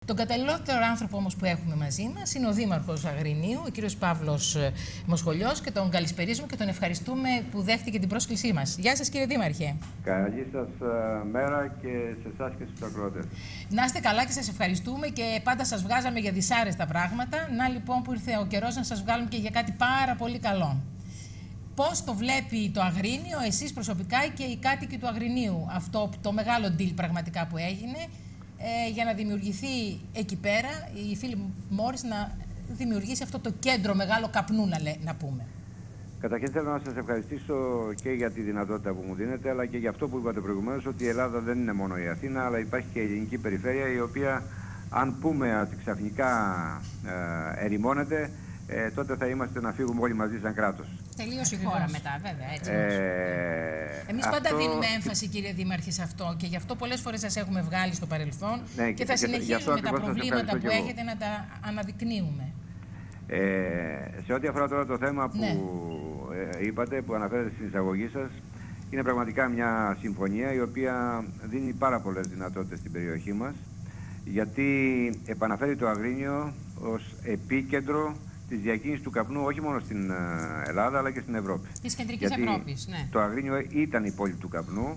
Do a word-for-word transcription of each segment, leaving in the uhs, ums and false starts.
Τον καταλληλότερο άνθρωπο όμως που έχουμε μαζί μας είναι ο Δήμαρχος Αγρινίου, ο κύριος Παύλος Μοσχολιός, και τον καλησπερίζουμε και τον ευχαριστούμε που δέχτηκε την πρόσκλησή μας. Γεια σας, κύριε Δήμαρχε. Καλή σας μέρα και σε εσάς και στους ακροατές. Να είστε καλά και σας ευχαριστούμε, και πάντα σας βγάζαμε για δυσάρεστα πράγματα. Να λοιπόν που ήρθε ο καιρός να σας βγάλουμε και για κάτι πάρα πολύ καλό. Πώς το βλέπει το Αγρίνιο, εσείς προσωπικά και οι κάτοικοι του Αγρινίου, αυτό το μεγάλο deal πραγματικά που έγινε, ε, για να δημιουργηθεί εκεί πέρα η Φίλιπ Μόρις, να δημιουργήσει αυτό το κέντρο μεγάλο καπνού, να, λέ, να πούμε. Καταρχήν θέλω να σας ευχαριστήσω και για τη δυνατότητα που μου δίνετε, αλλά και για αυτό που είπατε προηγουμένως, ότι η Ελλάδα δεν είναι μόνο η Αθήνα, αλλά υπάρχει και η ελληνική περιφέρεια, η οποία, αν πούμε ότι ξαφνικά ε, ερημώνεται, ε, τότε θα είμαστε να φύγουμε όλοι μαζί σαν κράτος. Τελείωσε η χώρα μετά, βέβαια. Έτσι. Ε, Εμείς αυτό... πάντα δίνουμε έμφαση, κύριε Δήμαρχε, σε αυτό, και γι' αυτό πολλές φορές σας έχουμε βγάλει στο παρελθόν, ναι, και, και θα συνεχίσουμε τα προβλήματα που έχετε έχετε να τα αναδεικνύουμε. Ε, σε ό,τι αφορά τώρα το θέμα που ναι. ε, είπατε, που αναφέρετε στην εισαγωγή σας, είναι πραγματικά μια συμφωνία η οποία δίνει πάρα πολλές δυνατότητες στην περιοχή μας, γιατί επαναφέρει το Αγρίνιο ως επίκεντρο της διακίνησης του καπνού, όχι μόνο στην Ελλάδα αλλά και στην Ευρώπη. Της κεντρικής γιατί Ευρώπης, ναι. Το Αγρίνιο ήταν η πόλη του καπνού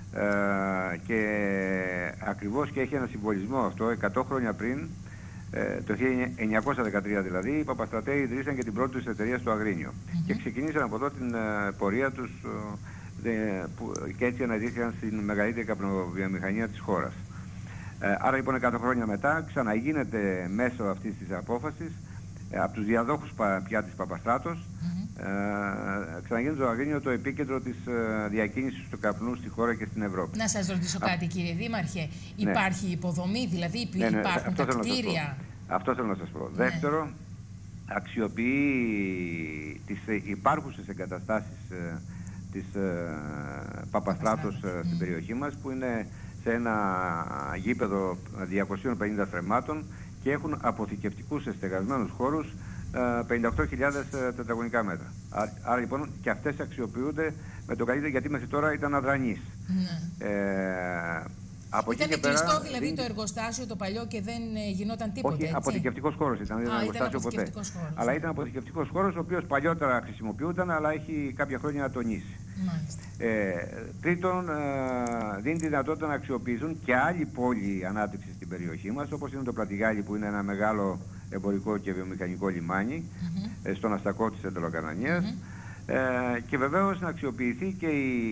ε, και ακριβώς και έχει ένα συμβολισμό αυτό. εκατό χρόνια πριν, ε, το χίλια εννιακόσια δεκατρία δηλαδή, οι Παπαστρατέοι ιδρύσαν και την πρώτη τους εταιρεία στο Αγρίνιο. Mm-hmm. Και ξεκινήσαν από εδώ την ε, πορεία τους ε, που, και έτσι αναδείχθηκαν στην μεγαλύτερη καπνοβιομηχανία της χώρας. Ε, άρα λοιπόν εκατό χρόνια μετά ξαναγίνεται μέσω αυτής της απόφασης, από τους διαδόχους πια της Παπαστράτος, mm-hmm. ε, ξαναγίνεται το Αγρίνιο το επίκεντρο της ε, διακίνησης του καπνού στη χώρα και στην Ευρώπη. Να σας ρωτήσω κάτι, Α... κύριε Δήμαρχε. Υπάρχει ναι. υποδομή, δηλαδή υπάρχουν ναι, ναι, τα κτίρια? Αυτό θέλω να σας πω. Ναι. Δεύτερο, αξιοποιεί τις υπάρχουσες εγκαταστάσεις ε, της ε, Παπαστράτος ε, στην mm. περιοχή μας, που είναι σε ένα γήπεδο διακοσίων πενήντα θρεμμάτων και έχουν αποθηκευτικούς εστεγασμένους χώρους πενήντα οκτώ χιλιάδες τετραγωνικά μέτρα. Άρα λοιπόν και αυτές αξιοποιούνται με το καλύτερο, γιατί μέχρι τώρα ήταν αδρανείς. Mm. Ε, από ήταν εκεί κλειστό πέρα, δηλαδή το εργοστάσιο το παλιό και δεν γινόταν τίποτα? Όχι, αποθηκευτικός χώρος ήταν, δεν ήταν εργοστάσιο ποτέ. Χώρος, αλλά ήταν αποθηκευτικός χώρος, ο οποίος παλιότερα χρησιμοποιούταν, αλλά έχει κάποια χρόνια ατονίσει. Ε, τρίτον, ε, δίνει τη δυνατότητα να αξιοποιηθούν και άλλοι πόλοι ανάπτυξη στην περιοχή μας, όπως είναι το Πλατιγάλη, που είναι ένα μεγάλο εμπορικό και βιομηχανικό λιμάνι, mm-hmm. ε, στον αστακό της Εντολοκαρνανίας, mm-hmm. ε, και βεβαίως να αξιοποιηθεί και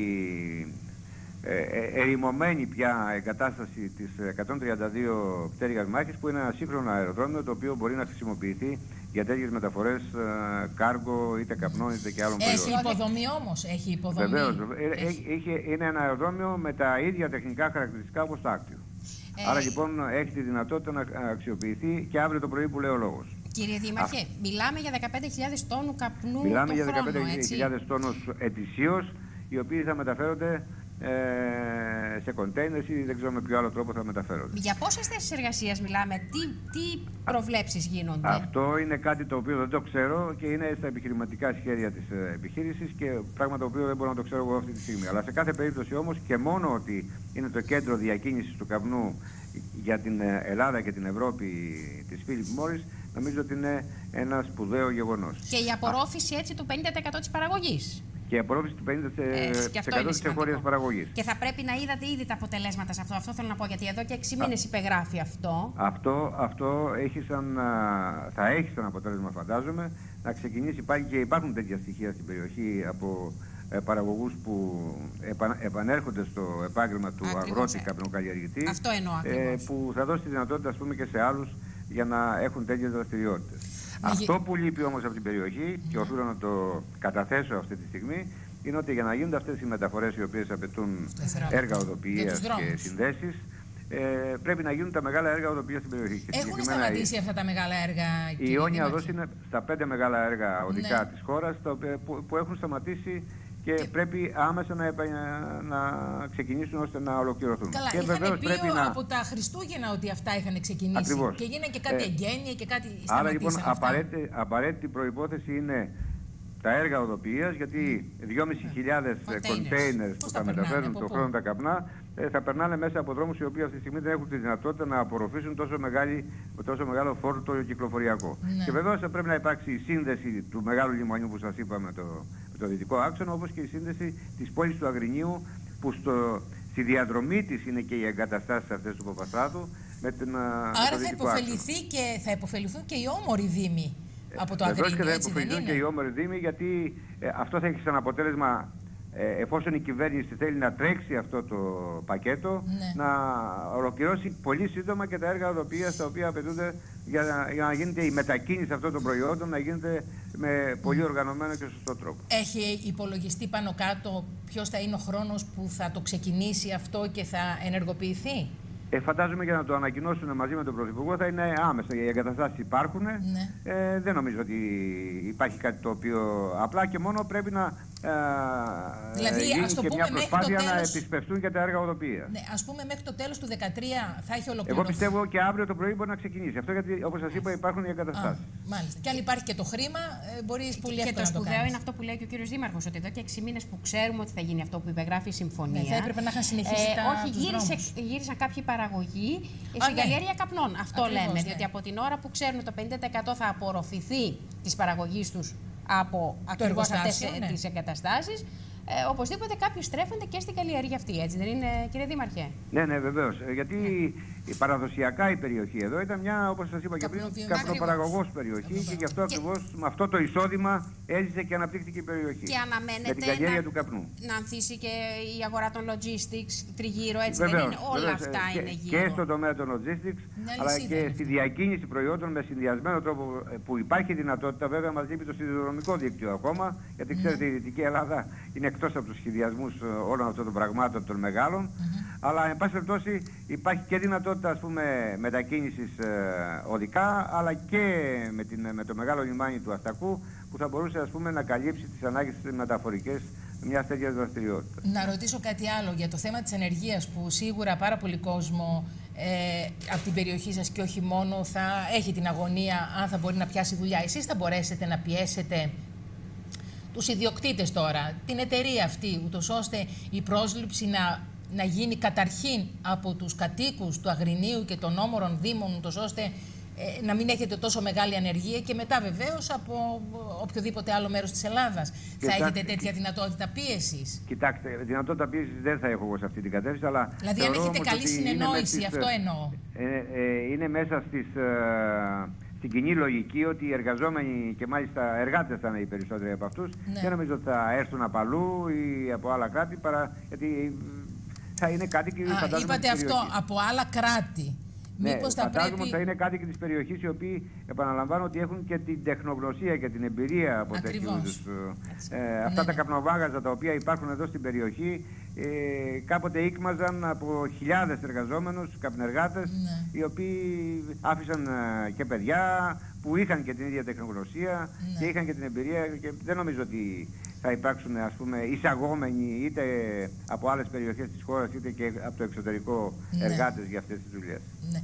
η ε, ε, ερημωμένη πια εγκατάσταση της εκατόν τριάντα δύο πτέρυγας μάχης, που είναι ένα σύγχρονο αεροδρόμιο, το οποίο μπορεί να χρησιμοποιηθεί για τέτοιες μεταφορές ε, κάργο, είτε καπνών είτε και άλλων προϊόντων. Έχει υποδομή όμως, έχει υποδομή. Βεβαίως, έχει. Έχει, είναι ένα αεροδρόμιο με τα ίδια τεχνικά χαρακτηριστικά όπως το Άκτιο. Ε... Άρα λοιπόν έχει τη δυνατότητα να αξιοποιηθεί και αύριο το πρωί που λέει ο λόγος. Κύριε Δήμαρχε, Α... μιλάμε για δεκαπέντε χιλιάδες τόνου καπνού Μιλάμε το για χρόνο, δεκαπέντε χιλιάδες τόνους ετησίως, οι οποίοι θα μεταφέρονται Ε, σε κοντέινερς ή δεν ξέρω με ποιο άλλο τρόπο θα μεταφέρονται. Για πόσες θέσεις εργασίας μιλάμε, τι, τι προβλέψεις γίνονται? Αυτό είναι κάτι το οποίο δεν το ξέρω και είναι στα επιχειρηματικά σχέδια της ε, επιχείρησης, και πράγμα το οποίο δεν μπορώ να το ξέρω εγώ αυτή τη στιγμή. Αλλά σε κάθε περίπτωση όμως, και μόνο ότι είναι το κέντρο διακίνησης του καπνού για την Ελλάδα και την Ευρώπη της Φίλιπ Μόρις, νομίζω ότι είναι ένα σπουδαίο γεγονός. Και η απορρόφηση έτσι του πενήντα τοις εκατό της παραγωγής. Και η απορρόφηση του πενήντα τοις εκατό της εγχώριας παραγωγής. Και θα πρέπει να είδατε ήδη τα αποτελέσματα σε αυτό. Αυτό θέλω να πω, γιατί εδώ και έξι μήνες υπεγράφει αυτό. Αυτό, αυτό έχει σαν, θα έχει σαν αποτέλεσμα, φαντάζομαι, να ξεκινήσει πάλι, και υπάρχουν τέτοια στοιχεία στην περιοχή από ε, παραγωγούς που επα, επανέρχονται στο επάγγελμα του Ακριβώς, αγρότη καπνοκαλλιεργητή. Αυτό εννοώ ακριβώς. Ε, που θα δώσει τη δυνατότητα, ας πούμε, και σε άλλους για να έχουν τέτοιες δραστηριότητες. Αυτό που λείπει όμως από την περιοχή, και οφείλω να το καταθέσω αυτή τη στιγμή, είναι ότι για να γίνονται αυτές οι μεταφορές, οι οποίες απαιτούν έργα οδοποιίας και συνδέσεις, ε, πρέπει να γίνουν τα μεγάλα έργα οδοποιίας στην περιοχή. Έχουν σταματήσει η... αυτά τα μεγάλα έργα? Η Ιόνια Οδός είναι στα πέντε μεγάλα έργα οδικά ναι. της χώρας, τα οποία, που, που έχουν σταματήσει και, και πρέπει άμεσα να, να ξεκινήσουν ώστε να ολοκληρωθούν. Καλά, και είχαν πει πρέπει να... από τα Χριστούγεννα ότι αυτά είχαν ξεκινήσει. Ακριβώς. Και γίνανε και κάτι ε, εγγένεια και κάτι σταματήσαν. Άρα λοιπόν απαραίτητη, απαραίτητη προϋπόθεση είναι τα έργα οδοποιίας, γιατί δυόμισι χιλιάδες κοντέινερς που θα μεταφέρουν το χρόνο τα καπνά ε, θα περνάνε μέσα από δρόμους οι οποίοι αυτή τη στιγμή δεν έχουν τη δυνατότητα να απορροφήσουν τόσο, μεγάλη, τόσο μεγάλο φόρτο κυκλοφοριακό. Ναι. Και βεβαίως θα πρέπει να υπάρξει η σύνδεση του μεγάλου λιμανιού που σας είπα με το, με το δυτικό άξονα, όπως και η σύνδεση της πόλης του Αγρινίου, που στο, στη διαδρομή της είναι και οι εγκαταστάσεις αυτές του Παπαστράτου. Με την, Άρα θα υποφεληθεί και θα υποφεληθούν και οι όμοροι δήμοι από το Αγρίνιο, και θα έτσι δεν είναι? και οι όμοροι δήμοι, γιατί ε, αυτό θα έχει σαν αποτέλεσμα, ε, εφόσον η κυβέρνηση θέλει να τρέξει αυτό το πακέτο, ναι. να ολοκληρώσει πολύ σύντομα και τα έργα οδοποιίας τα οποία απαιτούνται για, για να γίνεται η μετακίνηση αυτών των προϊόντων, να γίνεται με πολύ οργανωμένο και σωστό τρόπο. Έχει υπολογιστεί πάνω κάτω ποιος θα είναι ο χρόνος που θα το ξεκινήσει αυτό και θα ενεργοποιηθεί? Ε, φαντάζομαι για να το ανακοινώσουν μαζί με τον Πρωθυπουργό θα είναι άμεσα. Οι εγκαταστάσεις υπάρχουν. Ναι. Ε, δεν νομίζω ότι υπάρχει κάτι το οποίο απλά και μόνο πρέπει να ε, δηλαδή, γίνει ας το και πούμε, μια προσπάθεια τέλος... να επισπευτούν και τα έργα οδοποιίας. Ναι, ας πούμε μέχρι το τέλος του δύο χιλιάδες δεκατρία θα έχει ολοκληρωθεί. Εγώ πιστεύω και αύριο το πρωί μπορεί να ξεκινήσει. Αυτό γιατί, όπως σας είπα, υπάρχουν οι εγκαταστάσεις. Α, μάλιστα. Και αν υπάρχει και το χρήμα, ε, μπορείς πολύ εύκολα να το κάνεις. Και το σπουδαίο είναι αυτό που λέει και ο κύριος Δήμαρχος, ότι εδώ και έξι μήνες που ξέρουμε ότι θα γίνει αυτό που υπεγράφει η συμφωνία. Ναι, θα έπρεπε να είχαν συνεχίσει ε, τα όχι, γύρισε, γύρισαν κάποιοι παραγωγοί στην ναι. καλλιέργεια καπνών. Αυτό Ακριβώς, λέμε. ναι. Διότι από την ώρα που ξέρουν ότι το πενήντα τοις εκατό θα απορροφηθεί της παραγωγής τους από ακριβώς αυτές ναι. τις εγκαταστάσεις, ε, οπωσδήποτε κάποιοι στρέφονται και στην καλλιέργεια αυτή, έτσι δεν είναι, κύριε Δήμαρχε? Ναι, ναι, βεβαίως. Γιατί η παραδοσιακά η περιοχή εδώ ήταν μια, όπως σας είπα και πριν, καπνοπαραγωγός περιοχή ακριβώς. Και γι' αυτό ακριβώς και... με αυτό το εισόδημα έζησε και αναπτύχθηκε η περιοχή. Και αναμένεται για την καλλιέργεια να... του καπνού. Να ανθίσει και η αγορά των logistics, τριγύρω, έτσι βεβαίως, δεν είναι? Όλα βεβαίως, αυτά και, είναι γύρω. Και στον τομέα των logistics, αλλά και στη διακίνηση προϊόντων με συνδυασμένο τρόπο που υπάρχει δυνατότητα. Βέβαια, μας λείπει το σιδηροδρομικό δίκτυο ακόμα, γιατί ξέρετε η Δυτική Ελλάδα είναι εκτός από τους σχεδιασμούς όλων αυτών των πραγμάτων των μεγάλων. Mm-hmm. Αλλά, εν πάση περιπτώσει, υπάρχει και δυνατότητα ας πούμε, μετακίνησης ε, οδικά, αλλά και με, την, με το μεγάλο λιμάνι του Αστακού, που θα μπορούσε ας πούμε, να καλύψει τις ανάγκες μεταφορικές μια τέτοια δραστηριότητα. Να ρωτήσω κάτι άλλο για το θέμα της ενεργείας, που σίγουρα πάρα πολύ κόσμο ε, από την περιοχή σας και όχι μόνο θα έχει την αγωνία αν θα μπορεί να πιάσει δουλειά. Εσείς θα μπορέσετε να πιέσετε τους ιδιοκτήτες τώρα, την εταιρεία αυτή, ούτως ώστε η πρόσληψη να, να γίνει καταρχήν από τους κατοίκους του Αγρινίου και των όμορων δήμων, ούτως ώστε ε, να μην έχετε τόσο μεγάλη ανεργία, και μετά βεβαίως από οποιοδήποτε άλλο μέρος της Ελλάδας. Κοιτάξτε, θα έχετε τέτοια δυνατότητα πίεσης? Κοιτάξτε, δυνατότητα πίεσης δεν θα έχω εγώ σε αυτή την κατεύθυνση, αλλά δηλαδή αν έχετε καλή συνεννόηση, στις, αυτό εννοώ. Ε, ε, είναι μέσα στις... Ε, στην κοινή λογική ότι οι εργαζόμενοι και μάλιστα εργάτες θα είναι οι περισσότεροι από αυτούς, ναι. Δεν νομίζω ότι θα έρθουν από αλλού ή από άλλα κράτη, παρά, γιατί θα είναι κάτοικοι. Α, είπατε αυτό, από άλλα κράτη. Ναι, μήπως θα φαντάζομαι πρέπει... ότι θα είναι κάτοικοι της περιοχής, οι οποίοι, επαναλαμβάνω, ότι έχουν και την τεχνογνωσία και την εμπειρία από τέτοιου είδους. Ε, αυτά ναι, τα ναι. καπνοβάγαζα τα οποία υπάρχουν εδώ στην περιοχή, ε, κάποτε ήκμαζαν από χιλιάδες εργαζόμενους, καπνεργάτες, ναι. οι οποίοι άφησαν ε, και παιδιά που είχαν και την ίδια τεχνογνωσία ναι. και είχαν και την εμπειρία, και δεν νομίζω ότι θα υπάρξουν ας πούμε, εισαγόμενοι είτε από άλλες περιοχές της χώρας είτε και από το εξωτερικό ναι. εργάτες για αυτές τις δουλειές. Ναι.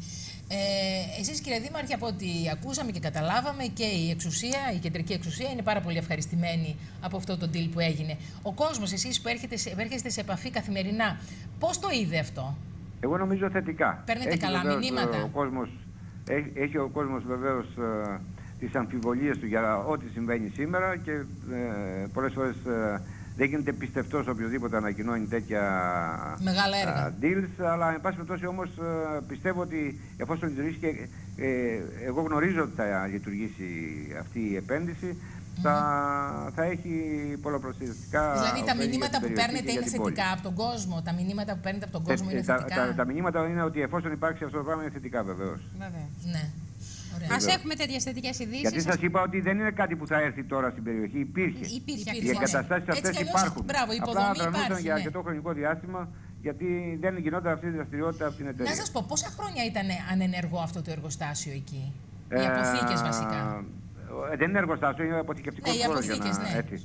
Ε, εσείς κύριε Δήμαρχε, από ό,τι ακούσαμε και καταλάβαμε, και η εξουσία, η κεντρική εξουσία είναι πάρα πολύ ευχαριστημένη από αυτό το deal που έγινε. Ο κόσμος, εσείς που έρχεται σε, έρχεστε σε επαφή καθημερινά, πώς το είδε αυτό? Εγώ νομίζω θετικά. Παίρνετε έχει καλά βεβαίως, μηνύματα? Ο κόσμος, έχει, έχει ο κόσμος βεβαίως ε, τις αμφιβολίες του για ό,τι συμβαίνει σήμερα, και ε, πολλές φορές ε, δεν γίνεται πιστευτός οποιοδήποτε ανακοινώνει τέτοια μεγάλα έργα. Α, deals, αλλά εν πάση περιπτώσει όμως ε, πιστεύω ότι εφόσον λειτουργήσει, και ε, εγώ γνωρίζω ότι θα λειτουργήσει αυτή η επένδυση, mm. θα, θα έχει πολλαπλασιαστικά. Δηλαδή τα μηνύματα που παίρνετε είναι θετικά από τον κόσμο? Τα μηνύματα που παίρνετε από τον κόσμο ε, είναι τα, θετικά? Τα, τα, τα μηνύματα είναι ότι εφόσον υπάρξει αυτό το πράγμα είναι θετικά βεβαίως. Βεβαίως. Ναι. Ας έχουμε τέτοιες θετικές ειδήσεις. Γιατί σας είπα ότι δεν είναι κάτι που θα έρθει τώρα στην περιοχή. Υπήρχε. Υπήρχε. Οι εγκαταστάσεις αυτές υπάρχουν. Μπράβο, απλά υπάρχει, για ναι. αρκετό χρονικό διάστημα, γιατί δεν γινόταν αυτή η δραστηριότητα από την εταιρεία. Να σας πω, πόσα χρόνια ήταν ανενεργό αυτό το εργοστάσιο εκεί? Οι αποθήκες βασικά. Ε, δεν είναι εργοστάσιο, είναι αποθηκευτικό ναι, χώρος. Ναι. Έτσι.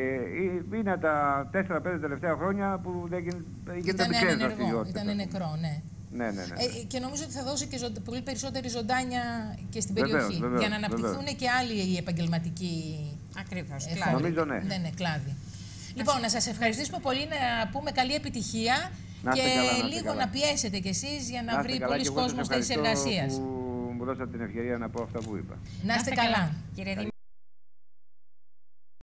Ε, είναι τα τέσσερα πέντε τελευταία χρόνια που δεν γίνεται μικρές δραστηριότητες. Ήταν νεκρό, ναι. Ναι, ναι, ναι. Ε, και νομίζω ότι θα δώσει και ζω, πολύ περισσότερη ζωντάνια και στην περιοχή. Βεβαίως, βεβαίως, για να αναπτυχθούν βεβαίως. και άλλοι επαγγελματικοί Ακριβώς, κλάδοι. Νομίζω ναι. Ναι, ναι, κλάδοι. Λοιπόν, να σας ευχαριστήσουμε πολύ, να πούμε καλή επιτυχία Να και καλά, να λίγο καλά. να πιέσετε κι εσείς για να, να βρει πολλοί κόσμος θέσεις εργασίας. Που μου δώσατε την ευκαιρία να πω αυτά που είπα. Να είστε καλά. Κύριε